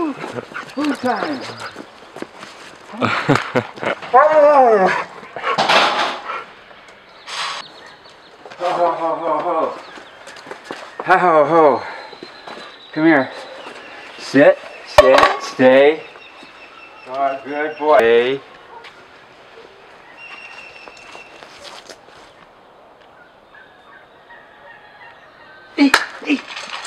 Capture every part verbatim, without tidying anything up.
Food time. Oh. Ho, ho, ho, ho, ho. Ho, ho, ho. Come here. Sit, sit, stay. Oh, good boy. Stay. Eat, eat.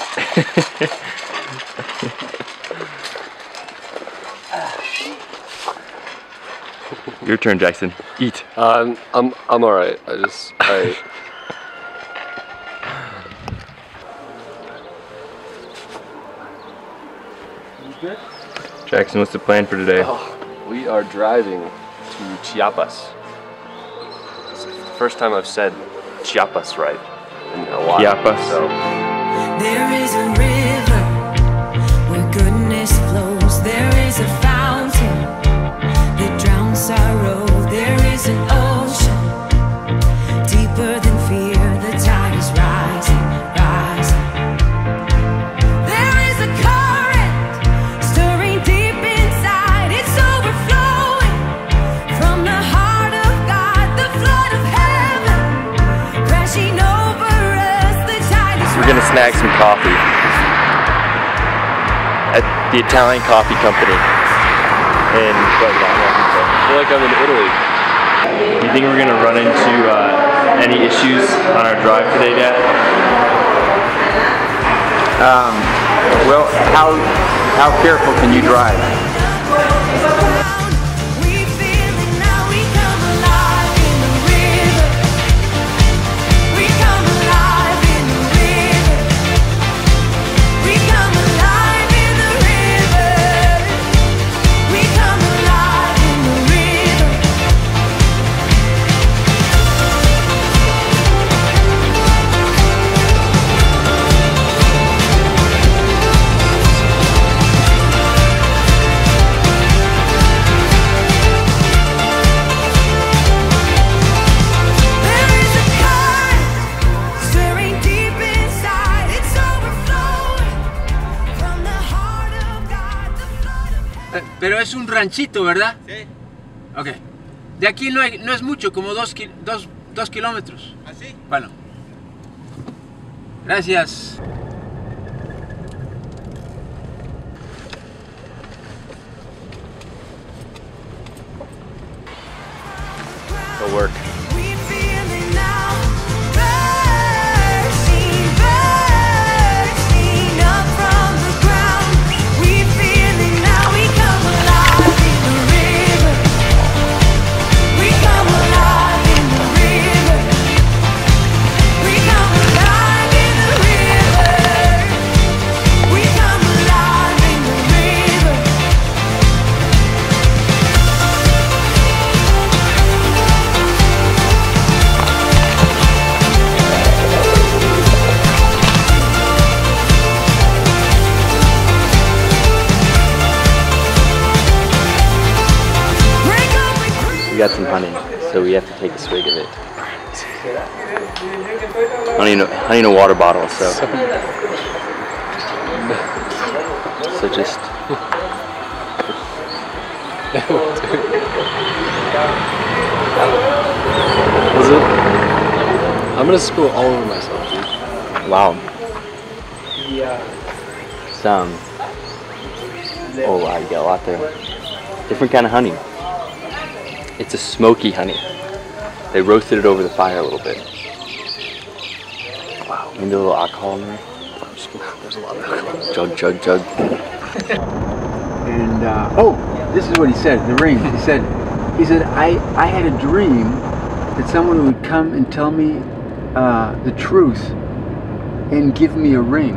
Your turn, Jackson. Eat. Um, I'm I'm all right. I just I. Good? Jackson, what's the plan for today? Oh, we are driving to Chiapas. It's the first time I've said Chiapas right in a while. Chiapas. So. There is a river where goodness flows. There is a fountain that drowns sorrow. There is an ocean deeper than fear. The tide is rising, rising. There is a current stirring deep inside. It's overflowing from the heart of God. The flood of heaven crashing over us. The tide is We're gonna snag some coffee at the Italian coffee company in Puebla. I feel like I'm in Italy. You think we're gonna run into uh, any issues on our drive today, Dad? Um, well, how, how careful can you drive? we feel it now. We come alive in the river. We come alive in the river. We come alive in the river. We come alive in the river. There is a current stirring deep inside. It's overflowing from the heart of God. The flood of heaven. Pero es un ranchito, ¿verdad? Sí. Ok. De aquí no, hay, no es mucho, como dos, ki- dos, dos kilómetros. ¿Así? Bueno. Gracias. It'll work. We feel it now, bursting, bursting up from the ground. We feel it now. We come alive in the river. We come alive in the river. We come alive in the river. We come alive in the river. Break open. We got some honey, so we have to take a swig of it. Honey in a, honey in a water bottle, so. So just. Is it? I'm gonna spill all over myself, dude. Wow. Some. Oh wow, you got a lot there. Different kind of honey. It's a smoky honey. They roasted it over the fire a little bit. Wow. Maybe a little alcohol in there. There's a lot of alcohol. Jug, jug, jug. And, uh, oh, this is what he said, the ring. He said, he said, I, I had a dream that someone would come and tell me uh, the truth and give me a ring.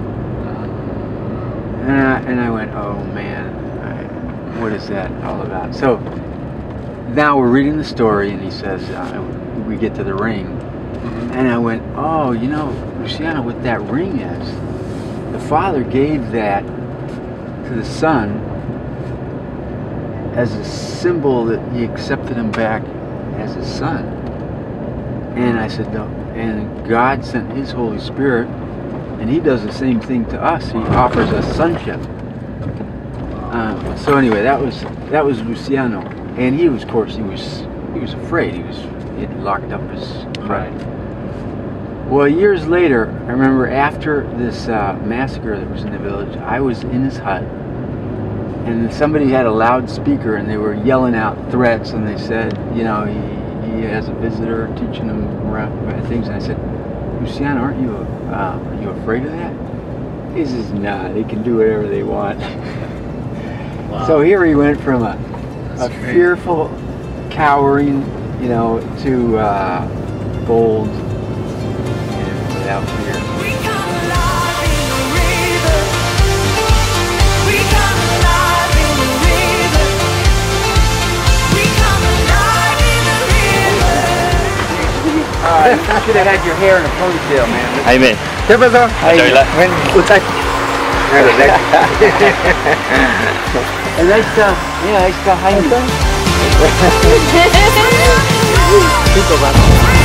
And I, and I went, oh man, I, what is that all about? So now we're reading the story, and he says, uh, we get to the ring. Mm-hmm. And I went, oh, you know, Luciana, what that ring is, the Father gave that to the Son as a symbol that he accepted him back as his son. And I said, no. And God sent his Holy Spirit, and he does the same thing to us. He offers us sonship. Um, so anyway, that was that was Luciano, and he was, of course, he was he was afraid. He was he had locked up his friend. Well, years later, I remember after this uh, massacre that was in the village, I was in his hut, and somebody had a loudspeaker, and they were yelling out threats, and they said, you know, he, he has a visitor teaching him around things, and I said, Luciano, aren't you uh, are you afraid of that? He says, nah, they can do whatever they want. Wow. So here he went from a, a fearful, cowering, you know, to uh, bold and without fear. We come alive in the river. We come alive in the river. We come alive in the river. Uh, you should have had your hair in a ponytail, man. Ahí ven. ¿Qué pasó? Ahí, ven, muchacho. And ahí está, yeah, ahí está Jaime. Chico, va.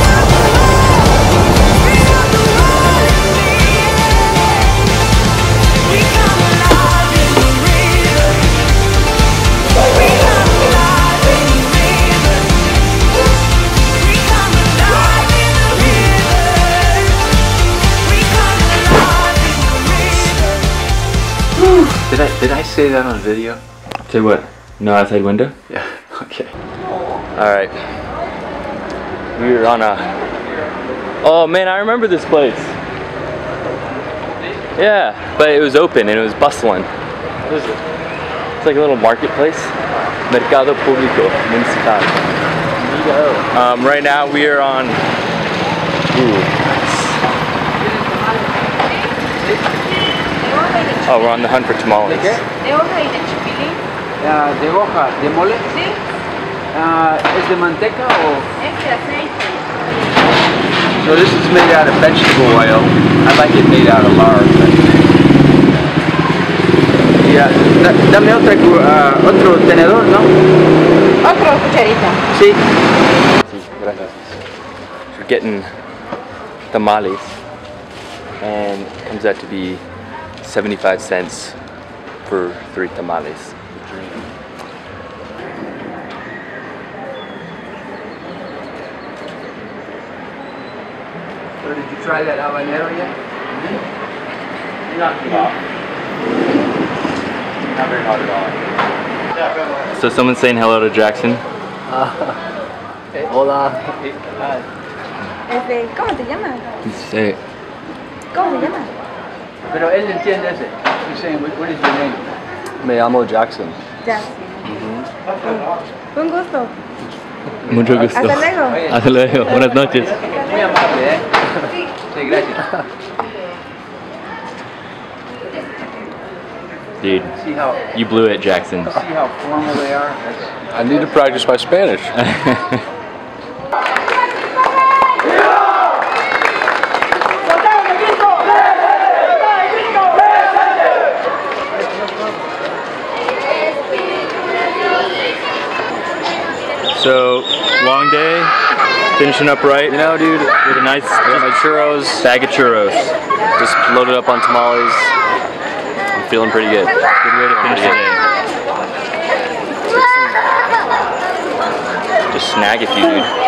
Did I did I say that on video? Say what? No outside window? Yeah. Okay. Alright. We were on a... Oh man, I remember this place. Yeah, but it was open and it was bustling. What is it? It's like a little marketplace. Mercado Público Municipal. Um, right now we are on... Ooh. Oh, we're on the hunt for tamales. ¿De hoja y de chipilín? Uh, de hoja, de mole. Sí. Uh, ¿Es de manteca o? Es de aceite. So this is made out of vegetable oil. I like it made out of lard. Yeah, da, dame otra, uh, otro tenedor, ¿no? Otro cucharita. Sí. Sí, gracias. We're getting tamales, and it comes out to be seventy-five cents for three tamales. So did you try that habanero yet? Not very hot at all. So someone's saying hello to Jackson. Uh, hey, hola. Este, ¿cómo te llamas? Say it. ¿Cómo te llamas? Pero él entiende ese. He's saying, what, what is your name? Me llamo Jackson. Jackson. Un gusto. Mucho gusto. Hasta luego. Hasta luego. Buenas noches. Muy amable, ¿eh? Sí, gracias. Dude, See how, you blew it, Jackson. see how formal they are? I need to practice my Spanish. So, long day, finishing up right. You know, dude, With a nice I got my churros, bag of churros. just loaded up on tamales. I'm feeling pretty good. Good way to finish the day. Just snag a few, dude.